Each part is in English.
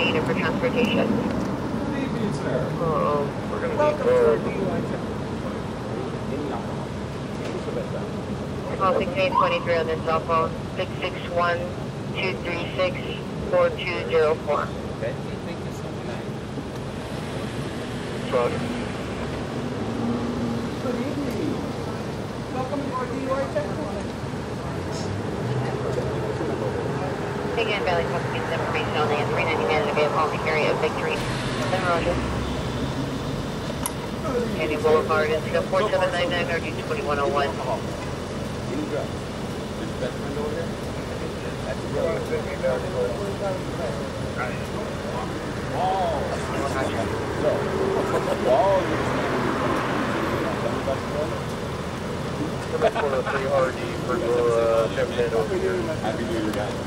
needed for transportation? Good evening, sir. We're going to Welcome need to our both. DUI check. Call 6823 on their cell phone, 661-236-4204. Okay, thank you so much. Roger. Good evening. Welcome to our DUI checkpoint. Again, Valley Company's information on the 390 man in a vehicle in the area of Victory. Then Roger. Canyon Boulevard is 4799 or D2101. Any drugs? This best friend over here? That's For the 3RD for the Chevrolet over here. Happy New Year, guys.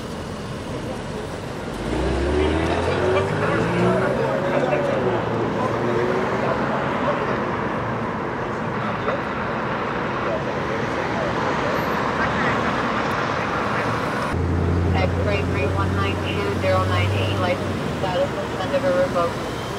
X-ray 3192098, license status suspended or revoked.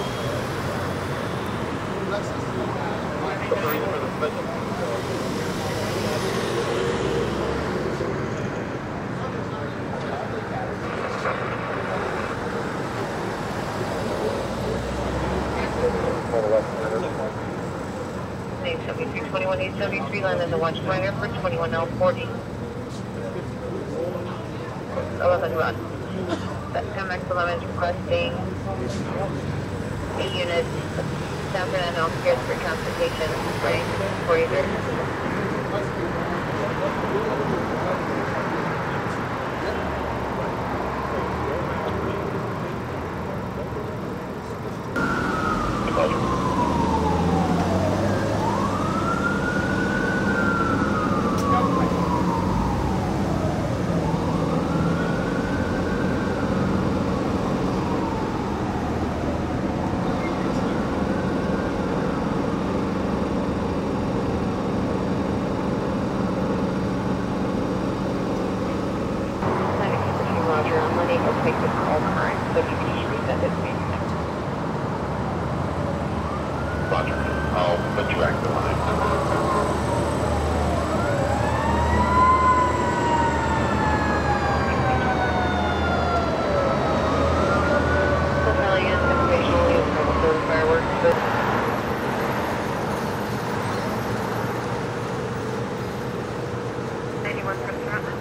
Name 7321873, land as a watch pointer for 21L40. 11 run. MX 11 is requesting 8 units. San Fernando appears for transportation. Right? 43. Roger, I'm unable to make this call current, so if you can just resend it to me. Roger. I'll put you back to line. Civilian information use for fireworks, but 91 from Scotland.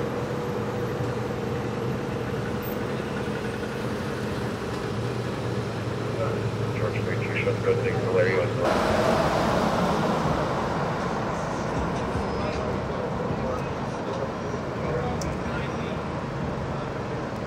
George Street, you should go to Valerio